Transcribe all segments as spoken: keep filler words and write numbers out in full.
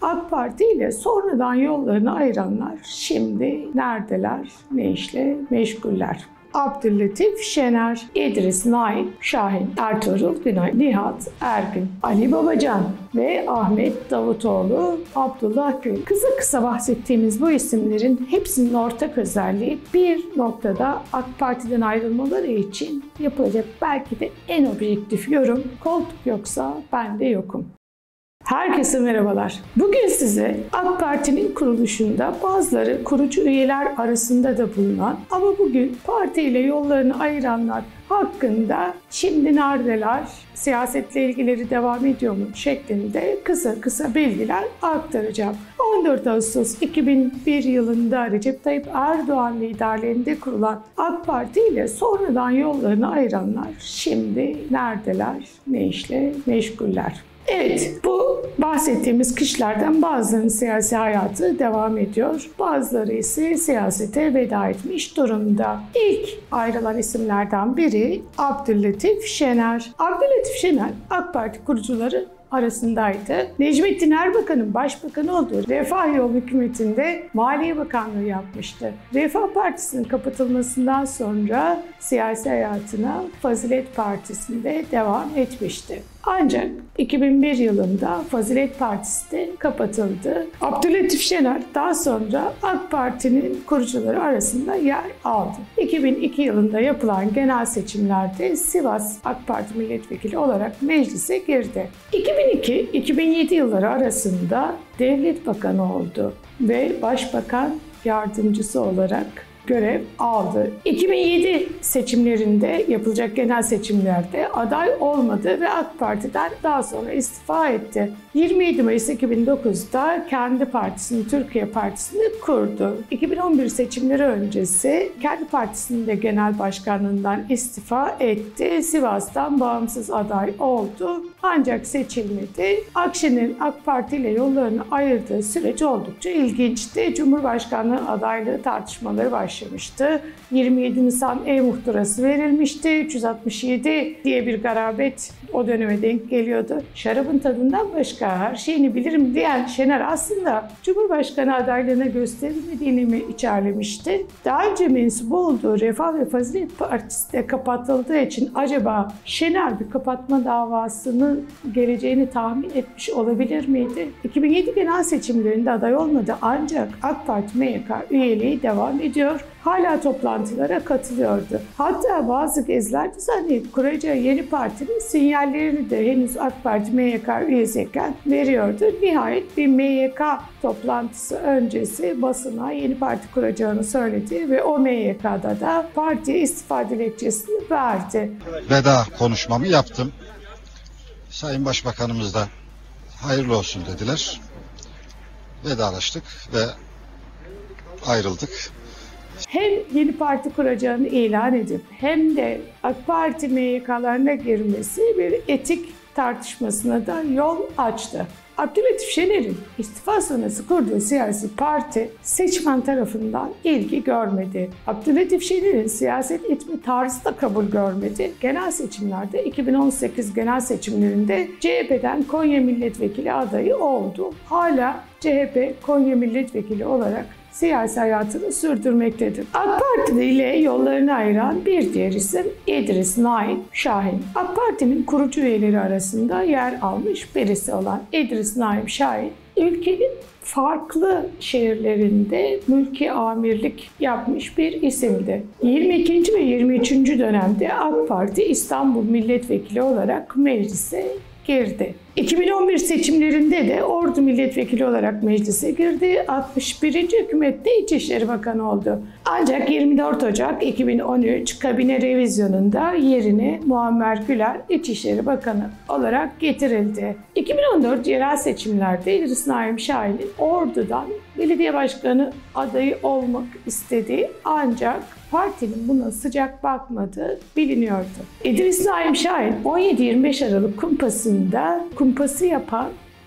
AK Parti ile sonradan yollarını ayıranlar şimdi neredeler, ne işle meşguller? Abdüllatif Şener, İdris Naim, Şahin Ertuğrul Günay, Nihat Ergün, Ali Babacan ve Ahmet Davutoğlu, Abdullah Gül. Kısa kısa bahsettiğimiz bu isimlerin hepsinin ortak özelliği bir noktada AK Parti'den ayrılmaları için yapılacak belki de en objektif yorum, koltuk yoksa ben de yokum. Herkese merhabalar. Bugün size AK Parti'nin kuruluşunda bazıları kurucu üyeler arasında da bulunan ama bugün partiyle yollarını ayıranlar hakkında şimdi neredeler, siyasetle ilgileri devam ediyor mu şeklinde kısa kısa bilgiler aktaracağım. on dört Ağustos iki bin bir yılında Recep Tayyip Erdoğan liderliğinde kurulan AK Parti ile sonradan yollarını ayıranlar şimdi neredeler, ne işle meşguller? Evet, bu bahsettiğimiz kişilerden bazılarının siyasi hayatı devam ediyor. Bazıları ise siyasete veda etmiş durumda. İlk ayrılan isimlerden biri Abdüllatif Şener. Abdüllatif Şener, AK Parti kurucuları arasındaydı. Necmettin Erbakan'ın başbakanı olduğu Refah Yol hükümetinde Maliye Bakanlığı yapmıştı. Refah Partisi'nin kapatılmasından sonra siyasi hayatına Fazilet Partisi'nde devam etmişti. Ancak iki bin bir yılında Fazilet Partisi de kapatıldı. Abdüllatif Şener daha sonra AK Parti'nin kurucuları arasında yer aldı. iki bin iki yılında yapılan genel seçimlerde Sivas AK Parti milletvekili olarak meclise girdi. iki bin iki iki bin yedi yılları arasında devlet bakanı oldu ve başbakan yardımcısı olarak görev aldı. iki bin yedi seçimlerinde yapılacak genel seçimlerde aday olmadı ve AK Parti'den daha sonra istifa etti. yirmi yedi Mayıs iki bin dokuzda kendi partisini, Türkiye Partisi'ni kurdu. iki bin on bir seçimleri öncesi kendi partisinin de genel başkanlığından istifa etti. Sivas'tan bağımsız aday oldu. Ancak seçilmedi. Akşener'in AK Parti ile yollarını ayırdığı süreç oldukça ilginçti. Cumhurbaşkanlığı adaylığı tartışmaları başlamıştı. yirmi yedi Nisan e-muhtırası verilmişti. üç yüz altmış yedi diye bir garabet o döneme denk geliyordu. Şarabın tadından başka her şeyini bilirim diyen Şener aslında Cumhurbaşkanı adaylığına gösterilmediğini mi içerlemişti? Daha önce mensup olduğu Refah ve Fazilet Partisi de kapatıldığı için acaba Şener bir kapatma davasını geleceğini tahmin etmiş olabilir miydi? iki bin yedi genel seçimlerinde aday olmadı ancak AK Parti M Y K üyeliği devam ediyor. Hala toplantılara katılıyordu. Hatta bazı geziler düzenleyip kuracağı yeni partinin sinyallerini de henüz AK Parti M Y K üyesiyken veriyordu. Nihayet bir M Y K toplantısı öncesi basına yeni parti kuracağını söyledi ve o M Y K'da da partiye istifa dilekçesini verdi. Veda konuşmamı yaptım. Sayın Başbakanımız da hayırlı olsun dediler. Vedalaştık ve ayrıldık. Hem yeni parti kuracağını ilan edip hem de AK Parti M Y K'larına girmesi bir etik tartışmasına da yol açtı. Abdüllatif Şener'in istifa sonrası kurduğu siyasi parti seçmen tarafından ilgi görmedi. Abdüllatif Şener'in siyaset etme tarzı da kabul görmedi. Genel seçimlerde iki bin on sekiz genel seçimlerinde C H P'den Konya milletvekili adayı oldu. Hala C H P Konya milletvekili olarak siyasi hayatını sürdürmektedir. AK Parti ile yollarını ayıran bir diğer isim İdris Naim Şahin. AK Parti'nin kurucu üyeleri arasında yer almış birisi olan İdris Naim Şahin, ülkenin farklı şehirlerinde mülki amirlik yapmış bir isimdi. yirmi ikinci ve yirmi üçüncü dönemde AK Parti İstanbul milletvekili olarak meclise girdi. iki bin on bir seçimlerinde de Ordu milletvekili olarak meclise girdi. altmış birinci hükümette İçişleri Bakanı oldu. Ancak yirmi dört Ocak iki bin on üç kabine revizyonunda yerine Muammer Güler İçişleri Bakanı olarak getirildi. iki bin on dört yerel seçimlerde İdris Naim Şahin'in Ordu'dan belediye başkanı adayı olmak istediği ancak partinin buna sıcak bakmadığı biliniyordu. İdris Naim Şahin on yedi yirmi beş Aralık kumpasında kumpası yapan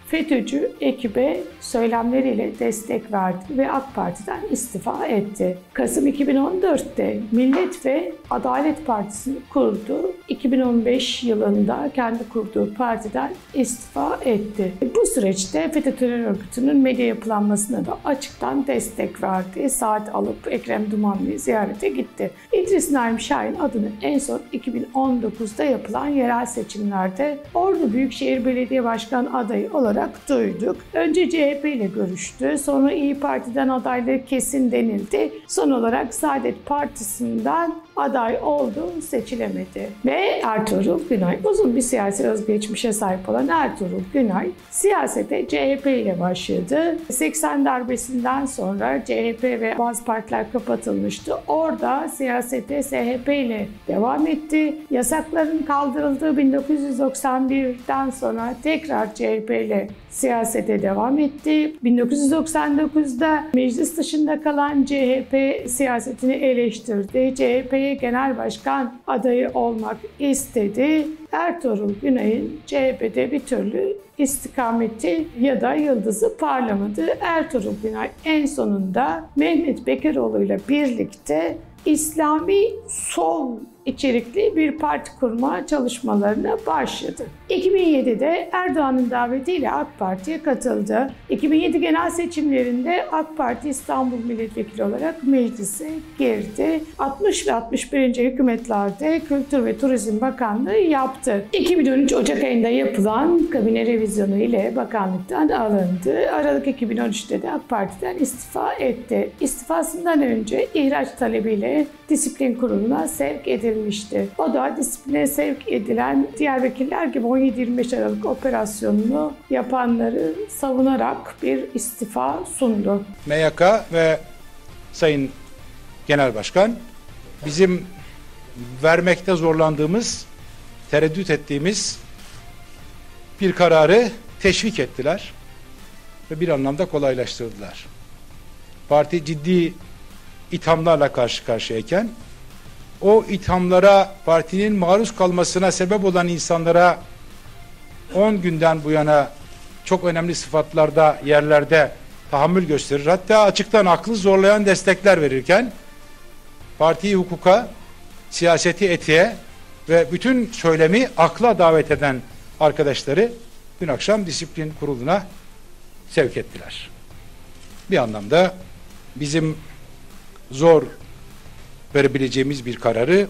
FETÖ'cü ekibe söylemleriyle destek verdi ve AK Parti'den istifa etti. Kasım iki bin on dörtte Millet ve Adalet Partisi'ni kurdu. iki bin on beş yılında kendi kurduğu partiden istifa etti. Bu süreçte FETÖ terör örgütünün medya yapılanmasına da açıktan destek verdi. Saat alıp Ekrem Dumanlı'yı ziyarete gitti. İdris Naim Şahin adını en son iki bin on dokuzda yapılan yerel seçimlerde Ordu Büyükşehir Belediye Başkanı adayı olarak duyduk. Önce C H P ile görüştü. Sonra İYİ Parti'den adayları kesin denildi. Son olarak Saadet Partisi'nden aday oldu, seçilemedi. Ve Ertuğrul Günay, uzun bir siyasi özgeçmişe sahip olan Ertuğrul Günay, siyasete C H P ile başladı. seksen darbesinden sonra C H P ve bazı partiler kapatılmıştı. Orada siyasete S H P ile devam etti. Yasakların kaldırıldığı bin dokuz yüz doksan birden sonra tekrar C H P ile siyasete devam etti. bin dokuz yüz doksan dokuzda meclis dışında kalan C H P siyasetini eleştirdi. C H P'ye genel başkan adayı olmak istedi. Ertuğrul Günay'ın C H P'de bir türlü istikameti ya da yıldızı parlamadı. Ertuğrul Günay en sonunda Mehmet Bekeroğlu ile birlikte İslami sol içerikli bir parti kurma çalışmalarına başladı. iki bin yedide Erdoğan'ın davetiyle AK Parti'ye katıldı. iki bin yedi genel seçimlerinde AK Parti İstanbul Milletvekili olarak meclise girdi. altmış ve altmış birinci hükümetlerde Kültür ve Turizm Bakanlığı yaptı. iki bin on üç Ocak ayında yapılan kabine revizyonu ile bakanlıktan alındı. Aralık iki bin on üçte de AK Parti'den istifa etti. İstifasından önce ihraç talebiyle Disiplin Kurulu'na sevk edilmişti. O da disipline sevk edilen diğer vekiller gibi on yedi yirmi beş Aralık operasyonunu yapanları savunarak bir istifa sundu. M Y K ve Sayın Genel Başkan bizim vermekte zorlandığımız, tereddüt ettiğimiz bir kararı teşvik ettiler ve bir anlamda kolaylaştırdılar. Parti ciddi ithamlarla karşı karşıyayken o ithamlara, partinin maruz kalmasına sebep olan insanlara on günden bu yana çok önemli sıfatlarda, yerlerde tahammül gösterir. Hatta açıktan aklı zorlayan destekler verirken partiyi hukuka, siyaseti etiğe ve bütün söylemi akla davet eden arkadaşları dün akşam disiplin kuruluna sevk ettiler. Bir anlamda bizim zor verebileceğimiz bir kararı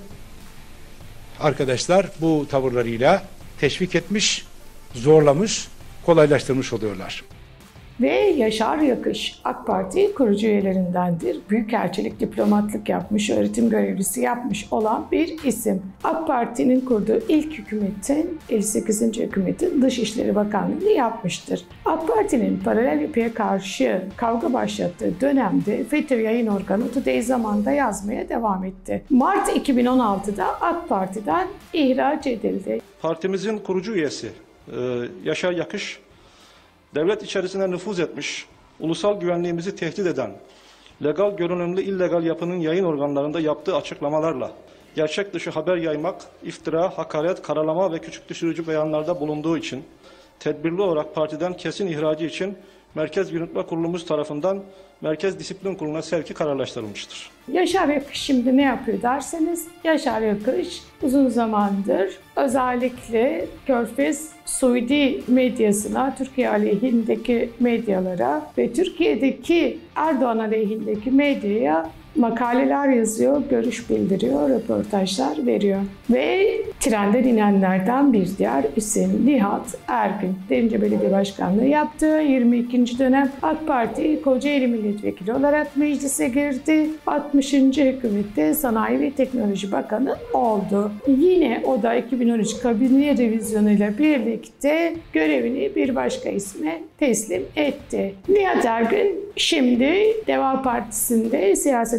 arkadaşlar bu tavırlarıyla teşvik etmiş, zorlamış, kolaylaştırmış oluyorlar. Ve Yaşar Yakış, AK Parti kurucu üyelerindendir. Büyükelçilik, diplomatlık yapmış, öğretim görevlisi yapmış olan bir isim. AK Parti'nin kurduğu ilk hükümetin, elli sekizinci hükümetin Dışişleri Bakanlığı'nı yapmıştır. AK Parti'nin paralel yapıya karşı kavga başlattığı dönemde FETÖ yayın organı Today Zaman'da yazmaya devam etti. Mart iki bin on altıda AK Parti'den ihraç edildi. Partimizin kurucu üyesi Yaşar Yakış, devlet içerisine nüfuz etmiş, ulusal güvenliğimizi tehdit eden, legal görünümlü illegal yapının yayın organlarında yaptığı açıklamalarla gerçek dışı haber yaymak, iftira, hakaret, karalama ve küçük düşürücü beyanlarda bulunduğu için tedbirli olarak partiden kesin ihracı için Merkez Yürütme Kurulumuz tarafından Merkez Disiplin Kurulu'na sevki kararlaştırılmıştır. Yaşar Yakış şimdi ne yapıyor derseniz, Yaşar Yakış uzun zamandır özellikle Körfez Suudi medyasına, Türkiye aleyhindeki medyalara ve Türkiye'deki Erdoğan aleyhindeki medyaya makaleler yazıyor, görüş bildiriyor, röportajlar veriyor. Ve trenden inenlerden bir diğer isim Nihat Ergün. Derince Belediye Başkanlığı yaptı. yirmi ikinci dönem AK Parti Kocaeli Milletvekili olarak meclise girdi. altmışıncı hükümette Sanayi ve Teknoloji Bakanı oldu. Yine o da iki bin on üç kabine revizyonuyla birlikte görevini bir başka isme teslim etti. Nihat Ergün şimdi Deva Partisi'nde siyasete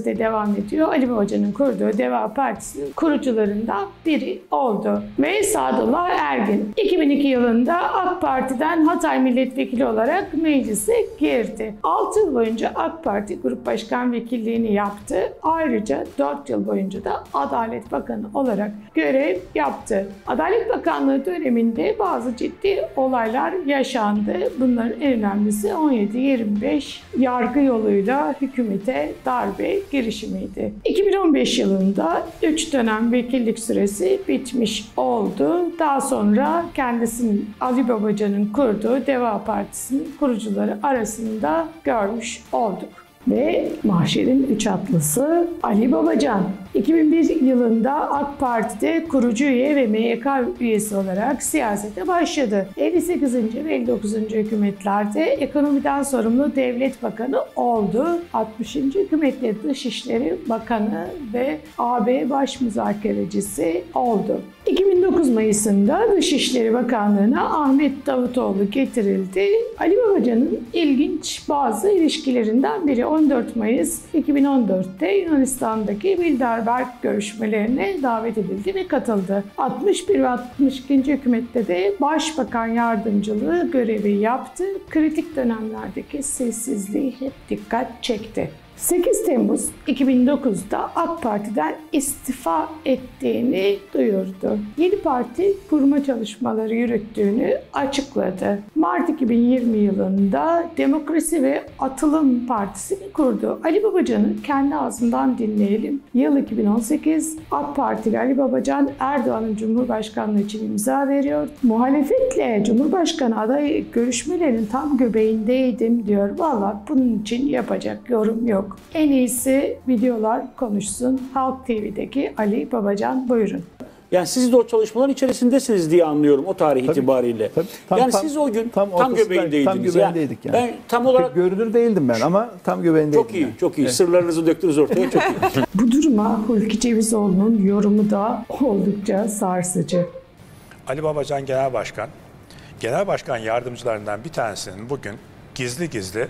siyasete devam ediyor. Ali Babacan'ın kurduğu Deva Partisi'nin kurucularından biri oldu. Ve Sadullah Ergin iki bin iki yılında AK Parti'den Hatay Milletvekili olarak meclise girdi. altı yıl boyunca AK Parti Grup Başkan Vekilliğini yaptı. Ayrıca dört yıl boyunca da Adalet Bakanı olarak görev yaptı. Adalet Bakanlığı döneminde bazı ciddi olaylar yaşandı. Bunların en önemlisi on yedi yirmi beş yargı yoluyla hükümete darbe girişimiydi. iki bin on beş yılında üç dönem vekillik süresi bitmiş oldu. Daha sonra kendisinin Ali Babacan'ın kurduğu Deva Partisi'nin kurucuları arasında görmüş olduk. Ve mahşerin üç atlısı Ali Babacan. iki bin bir yılında AK Parti'de kurucu üye ve M Y K üyesi olarak siyasete başladı. elli sekizinci ve elli dokuzuncu hükümetlerde ekonomiden sorumlu devlet bakanı oldu. altmışıncı hükümette Dışişleri Bakanı ve A B Baş Müzakerecisi oldu. iki bin dokuz Mayıs'ında Dışişleri Bakanlığı'na Ahmet Davutoğlu getirildi. Ali Babacan'ın ilginç bazı ilişkilerinden biri on dört Mayıs iki bin on dört'te Yunanistan'daki Bilderberg görüşmelerine davet edildi ve katıldı. altmış bir ve altmış ikinci hükümette de Başbakan Yardımcılığı görevi yaptı. Kritik dönemlerdeki sessizliği hep dikkat çekti. sekiz Temmuz iki bin dokuz'da AK Parti'den istifa ettiğini duyurdu. Yeni parti kurma çalışmaları yürüttüğünü açıkladı. Mart iki bin yirmi yılında Demokrasi ve Atılım Partisi'ni kurdu. Ali Babacan'ı kendi ağzından dinleyelim. Yıl iki bin on sekiz, AK Partili Ali Babacan Erdoğan'ın Cumhurbaşkanlığı için imza veriyor. Muhalefetle Cumhurbaşkanı adayı görüşmelerin tam göbeğindeydim diyor. Valla bunun için yapacak yorum yok. En iyisi videolar konuşsun. Halk T V'deki Ali Babacan, buyurun. Yani siz de o çalışmaların içerisindesiniz diye anlıyorum o tarih tabii, itibariyle. Tabii, tam, yani tam, siz o gün tam, tam göbeğindeydiniz. Tam göbeğindeydik yani. Ben tam olarak görünür değildim ben ama tam göbeğindeydim. Çok iyi, yani. çok iyi. Evet. Sırlarınızı döktünüz ortaya, çok iyi. Bu duruma Hulki Cevizoğlu'nun yorumu da oldukça sarsıcı. Ali Babacan Genel Başkan, Genel Başkan yardımcılarından bir tanesinin bugün gizli gizli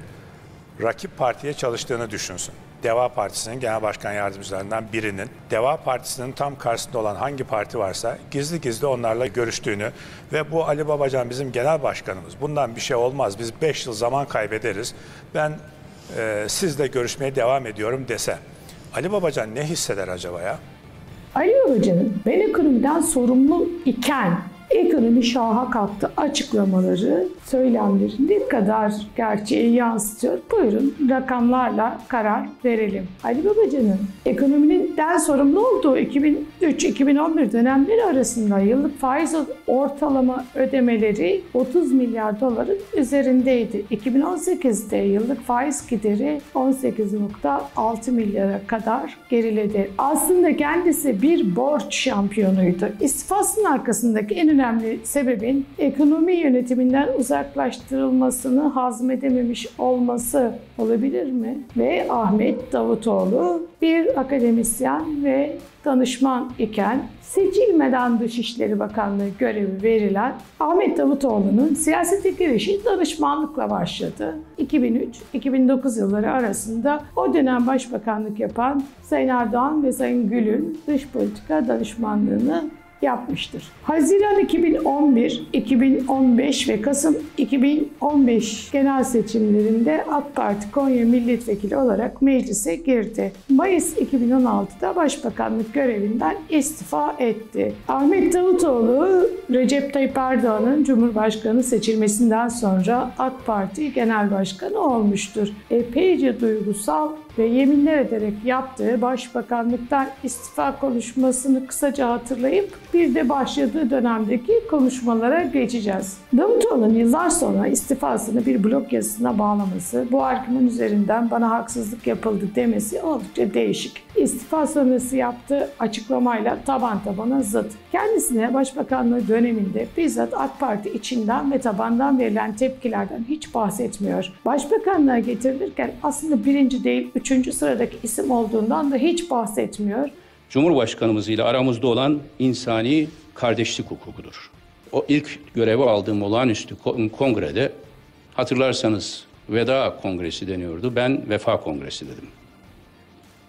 rakip partiye çalıştığını düşünsün. Deva Partisi'nin genel başkan yardımcılarından birinin Deva Partisi'nin tam karşısında olan hangi parti varsa gizli gizli onlarla görüştüğünü ve bu Ali Babacan bizim genel başkanımız, bundan bir şey olmaz, biz beş yıl zaman kaybederiz, ben e, sizle görüşmeye devam ediyorum dese, Ali Babacan ne hisseder acaba ya? Ali Babacan'ın ben ekonomiden sorumlu iken ekonomi şaha kalktı açıklamaları, söylemleri ne kadar gerçeği yansıtıyor? Buyurun rakamlarla karar verelim. Ali Babacan'ın ekonomiden sorumlu olduğu iki bin üç iki bin on bir dönemleri arasında yıllık faiz ortalama ödemeleri otuz milyar doların üzerindeydi. iki bin on sekiz'de yıllık faiz gideri on sekiz nokta altı milyara kadar geriledi. Aslında kendisi bir borç şampiyonuydu. İstifasının arkasındaki en önemli sebebin ekonomi yönetiminden uzaklaştırılmasını hazmedememiş olması olabilir mi? Ve Ahmet Davutoğlu bir akademisyen ve danışman iken seçilmeden Dışişleri Bakanlığı görevi verilen Ahmet Davutoğlu'nun siyasete girişi danışmanlıkla başladı. iki bin üç iki bin dokuz yılları arasında o dönem başbakanlık yapan Sayın Erdoğan ve Sayın Gül'ün dış politika danışmanlığını yapmıştır. Haziran iki bin on bir, iki bin on beş ve Kasım iki bin on beş genel seçimlerinde AK Parti Konya Milletvekili olarak meclise girdi. Mayıs iki bin on altı'da başbakanlık görevinden istifa etti. Ahmet Davutoğlu, Recep Tayyip Erdoğan'ın Cumhurbaşkanı seçilmesinden sonra AK Parti Genel Başkanı olmuştur. Epeyce duygusal ve yeminler ederek yaptığı başbakanlıktan istifa konuşmasını kısaca hatırlayıp bir de başladığı dönemdeki konuşmalara geçeceğiz. Davutoğlu'nun yıllar sonra istifasını bir blog yazısına bağlaması, bu argüman üzerinden bana haksızlık yapıldı demesi oldukça değişik. İstifa sonrası yaptığı açıklamayla taban tabana zıt. Kendisine başbakanlığı döneminde bizzat AK Parti içinden ve tabandan verilen tepkilerden hiç bahsetmiyor. Başbakanlığa getirilirken aslında birinci değil, üçüncü sıradaki isim olduğundan da hiç bahsetmiyor. Cumhurbaşkanımız ile aramızda olan insani kardeşlik hukukudur. O ilk görevi aldığım olağanüstü kongrede, hatırlarsanız Veda Kongresi deniyordu, ben Vefa Kongresi dedim.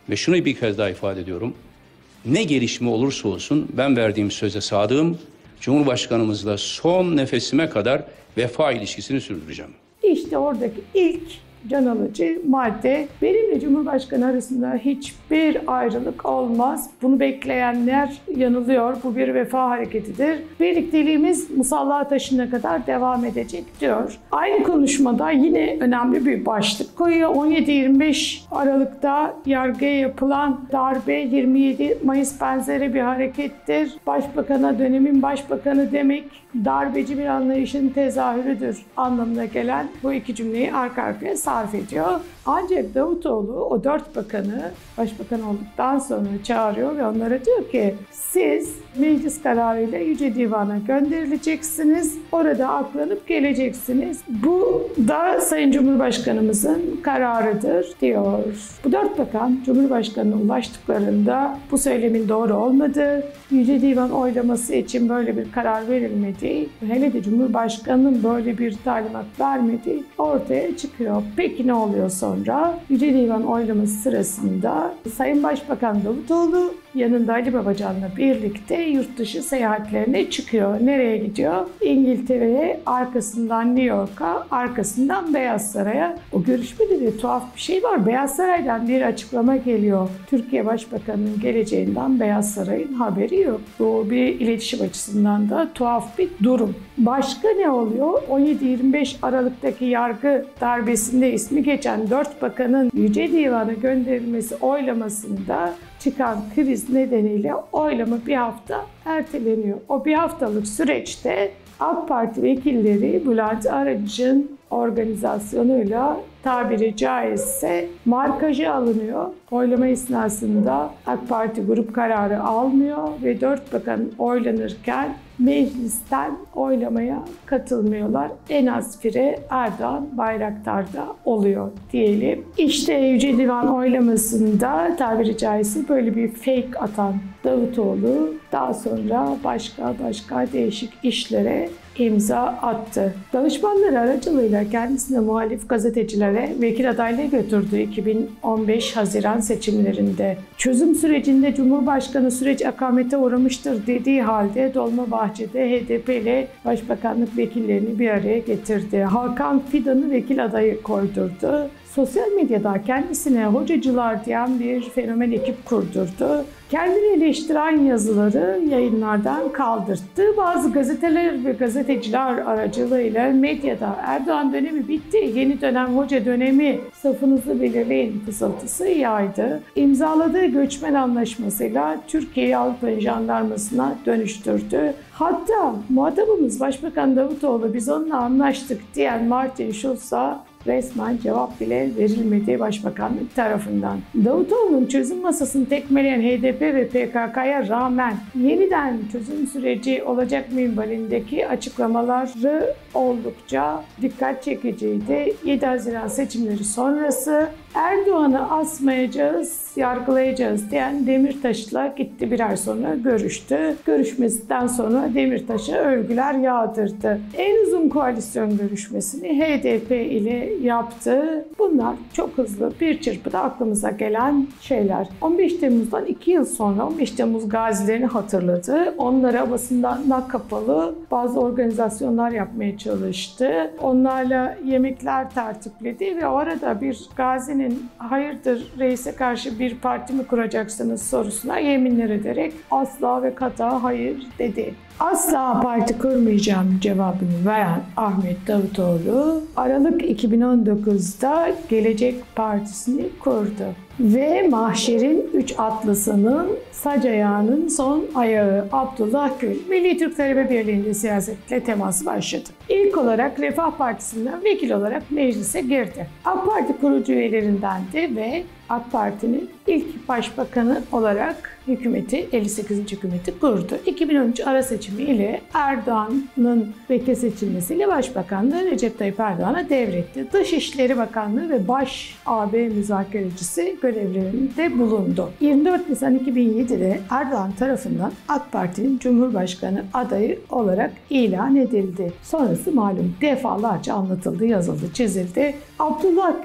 Ve şunu bir kez daha ifade ediyorum. Ne gelişme olursa olsun ben verdiğim söze sadığım, Cumhurbaşkanımızla son nefesime kadar vefa ilişkisini sürdüreceğim. İşte oradaki ilk can alıcı madde, benimle Cumhurbaşkanı arasında hiçbir ayrılık olmaz. Bunu bekleyenler yanılıyor. Bu bir vefa hareketidir. Birlikteliğimiz musallaha taşına kadar devam edecek diyor. Aynı konuşmada yine önemli bir başlık koyuyor. on yedi yirmi beş Aralık'ta yargıya yapılan darbe yirmi yedi Mayıs benzeri bir harekettir. Başbakana dönemin başbakanı demek darbeci bir anlayışın tezahürüdür anlamına gelen bu iki cümleyi arka arkaya sarf ediyor. Ancak Davutoğlu o dört bakanı başbakan olduktan sonra çağırıyor ve onlara diyor ki siz meclis kararıyla Yüce Divan'a gönderileceksiniz. Orada aklanıp geleceksiniz. Bu da Sayın Cumhurbaşkanımızın kararıdır diyor. Bu dört bakan Cumhurbaşkanı'na ulaştıklarında bu söylemin doğru olmadığı, Yüce Divan oylaması için böyle bir karar verilmediği, hele de Cumhurbaşkanı'nın böyle bir talimat vermediği ortaya çıkıyor. Peki ne oluyor sonra? Yüce Divan oylaması sırasında Sayın Başbakan Davutoğlu yanında Ali Babacan'la birlikte yurt dışı seyahatlerine çıkıyor. Nereye gidiyor? İngiltere'ye, arkasından New York'a, arkasından Beyaz Saray'a. O görüşmede de tuhaf bir şey var. Beyaz Saray'dan bir açıklama geliyor. Türkiye Başbakanı'nın geleceğinden Beyaz Saray'ın haberi yok. Bu bir iletişim açısından da tuhaf bir durum. Başka ne oluyor? on yedi yirmi beş Aralık'taki yargı darbesinde ismi geçen dört bakanın Yüce Divan'a gönderilmesi oylamasında çıkan kriz nedeniyle oylama bir hafta erteleniyor. O bir haftalık süreçte AK Parti vekilleri Bülent Arınç'ın organizasyonuyla tabiri caizse markajı alınıyor. Oylama esnasında AK Parti grup kararı almıyor ve dört bakan oylanırken meclisten oylamaya katılmıyorlar. En az fire Erdoğan Bayraktar'da oluyor diyelim. İşte Yüce Divan oylamasında tabiri caizse böyle bir fake atan Davutoğlu daha sonra başka başka değişik işlere imza attı. Danışmanları aracılığıyla kendisine muhalif gazetecilere vekil adaylığı götürdüğü iki bin on beş Haziran seçimlerinde çözüm sürecinde Cumhurbaşkanı süreç akamete uğramıştır dediği halde Dolmabahçe'de H D P ile Başbakanlık vekillerini bir araya getirdi. Hakan Fidan'ı vekil adayı koydurdu. Sosyal medyada kendisine hocacılar diyen bir fenomen ekip kurdurdu. Kendini eleştiren yazıları yayınlardan kaldırttı. Bazı gazeteler ve gazeteciler aracılığıyla medyada Erdoğan dönemi bitti, yeni dönem hoca dönemi, safınızı belirleyin fısıltısı yaydı. İmzaladığı göçmen anlaşmasıyla Türkiye'yi Avrupa jandarmasına dönüştürdü. Hatta muhatabımız Başbakan Davutoğlu biz onunla anlaştık diyen Martin Schulz'a resmen cevap bile verilmedi Başbakanlık tarafından. Davutoğlu'nun çözüm masasını tekmeleyen H D P ve P K K'ya rağmen yeniden çözüm süreci olacak minvalindeki açıklamaları oldukça dikkat çekiciydi. yedi Haziran seçimleri sonrası Erdoğan'ı asmayacağız, yargılayacağız diyen Demirtaş'la gitti bir ay sonra görüştü. Görüşmesinden sonra Demirtaş'a övgüler yağdırdı. En uzun koalisyon görüşmesini H D P ile yaptı. Bunlar çok hızlı bir çırpıda aklımıza gelen şeyler. on beş Temmuz'dan iki yıl sonra on beş Temmuz gazilerini hatırladı. Onlara basından kapalı bazı organizasyonlar yapmaya çalıştı. Onlarla yemekler tertipledi ve orada bir gazinin hayırdır reise karşı bir parti mi kuracaksınız sorusuna yeminler ederek asla ve kata hayır dedi. Asla parti kurmayacağım cevabını veren Ahmet Davutoğlu Aralık iki bin on dokuzda Gelecek Partisi'ni kurdu. Ve mahşerin üç atlısının sac ayağının son ayağı Abdullah Gül, Milli Türk Talebe Birliği'nde siyasetle teması başladı. İlk olarak Refah Partisi'nden vekil olarak meclise girdi. AK Parti kurucu üyelerindendi ve AK Parti'nin ilk başbakanı olarak hükümeti, elli sekizinci hükümeti kurdu. iki bin on üç ara seçimi ile Erdoğan'ın vekil seçilmesiyle başbakanlığı Recep Tayyip Erdoğan'a devretti. Dışişleri Bakanlığı ve Baş A B müzakerecisi görevlerinde bulundu. yirmi dört Nisan iki bin yedide Erdoğan tarafından AK Parti'nin Cumhurbaşkanı adayı olarak ilan edildi. Sonrası malum defalarca anlatıldı, yazıldı, çizildi. Abdullah Gül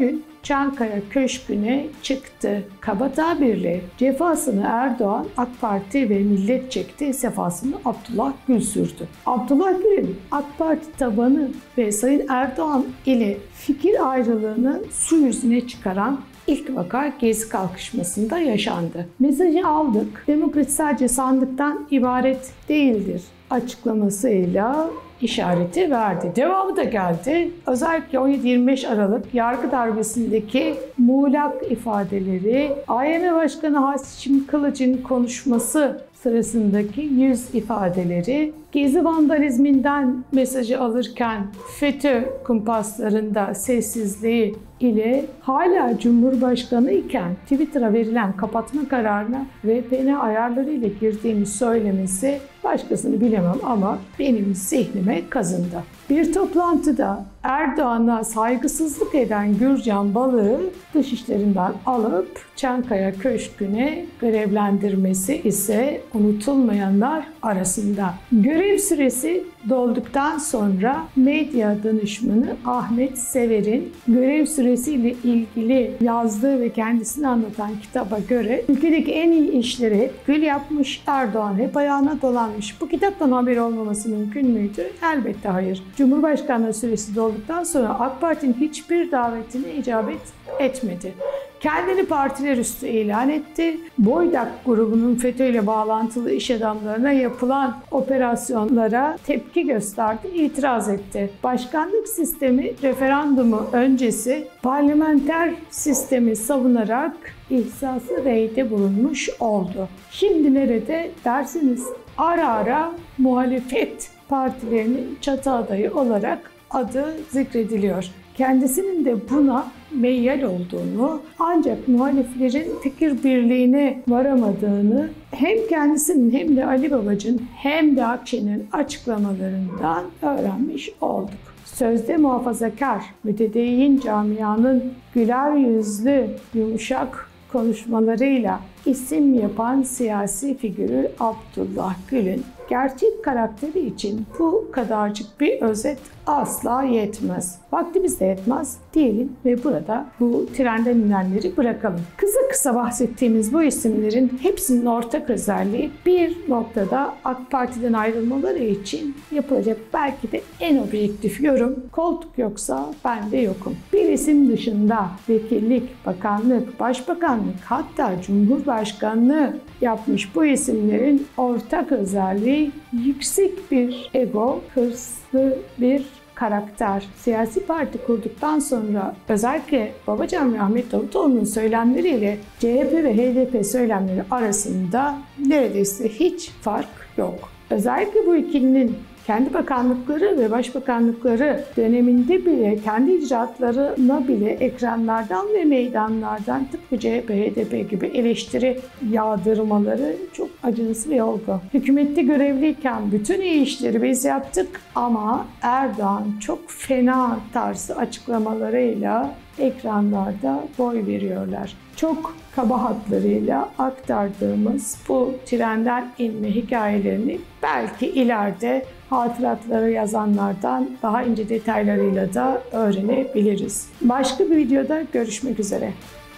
Çankaya Köşkü'ne çıktı. Kaba tabirle cefasını Erdoğan, AK Parti ve millet çekti, sefasını Abdullah Gül sürdü. Abdullah Gül'ün AK Parti tabanı ve Sayın Erdoğan ile fikir ayrılığını su yüzüne çıkaran İlk vaka Gezi kalkışmasında yaşandı. Mesajı aldık. Demokrasi sadece sandıktan ibaret değildir açıklamasıyla işareti verdi. Devamı da geldi. Özellikle on yedi yirmi beş Aralık yargı darbesindeki muğlak ifadeleri, A Y M Başkanı Haşim Kılıç'ın konuşması sırasındaki yüz ifadeleri, Gezi vandalizminden mesajı alırken FETÖ kumpaslarında sessizliği ile hala Cumhurbaşkanı iken Twitter'a verilen kapatma kararına V P N ayarları ile girdiğini söylemesi başkasını bilemem ama benim zihnime kazındı. Bir toplantıda Erdoğan'a saygısızlık eden Gürcan Balık'ı dışişlerinden alıp Çankaya Köşkü'ne görevlendirmesi ise unutulmayanlar arasında. Görev süresi dolduktan sonra medya danışmanı Ahmet Sever'in görev süresiyle ilgili yazdığı ve kendisini anlatan kitaba göre ülkedeki en iyi işleri hep Gül yapmış, Erdoğan hep ayağına dolanmış. Bu kitaptan haber olmaması mümkün müydü? Elbette hayır. Cumhurbaşkanlığı süresi dolduktan sonra AK Parti'nin hiçbir davetine icabet etmedi. Kendini partiler üstü ilan etti. Boydak grubunun FETÖ ile bağlantılı iş adamlarına yapılan operasyonlara tepki gösterdi, itiraz etti. Başkanlık sistemi referandumu öncesi parlamenter sistemi savunarak ihsası reyde bulunmuş oldu. Şimdi nerede dersiniz? Ara ara muhalefet partilerinin çatı adayı olarak adı zikrediliyor. Kendisinin de buna meyyal olduğunu, ancak muhaliflerin fikir birliğine varamadığını hem kendisinin hem de Ali Babacan hem de Akşener'in açıklamalarından öğrenmiş olduk. Sözde muhafazakar, mütedeyyin camianın güler yüzlü, yumuşak konuşmalarıyla isim yapan siyasi figürü Abdullah Gül'ün gerçek karakteri için bu kadarcık bir özet asla yetmez. Vaktimiz de yetmez diyelim ve burada bu trenden inenleri bırakalım. Kısa kısa bahsettiğimiz bu isimlerin hepsinin ortak özelliği bir noktada AK Parti'den ayrılmaları için yapılacak belki de en objektif yorum, koltuk yoksa ben de yokum. Bir isim dışında vekillik, bakanlık, başbakanlık, hatta Cumhurbaşkanlığı yapmış bu isimlerin ortak özelliği yüksek bir ego, hırslı bir karakter. Siyasi parti kurduktan sonra özellikle Babacan ve Ahmet Davutoğlu'nun söylemleriyle C H P ve H D P söylemleri arasında neredeyse hiç fark yok. Özellikle bu ikilinin kendi bakanlıkları ve başbakanlıkları döneminde bile kendi icraatlarına bile ekranlardan ve meydanlardan tıpkı C H P, H D P gibi eleştiri yağdırmaları çok acınası bir olgu. Hükümette görevliyken bütün iyi işleri biz yaptık ama Erdoğan çok fena tarzı açıklamalarıyla ekranlarda boy veriyorlar. Çok kaba hatlarıyla aktardığımız bu trenden inme hikayelerini belki ileride hatıratları yazanlardan daha ince detaylarıyla da öğrenebiliriz. Başka bir videoda görüşmek üzere.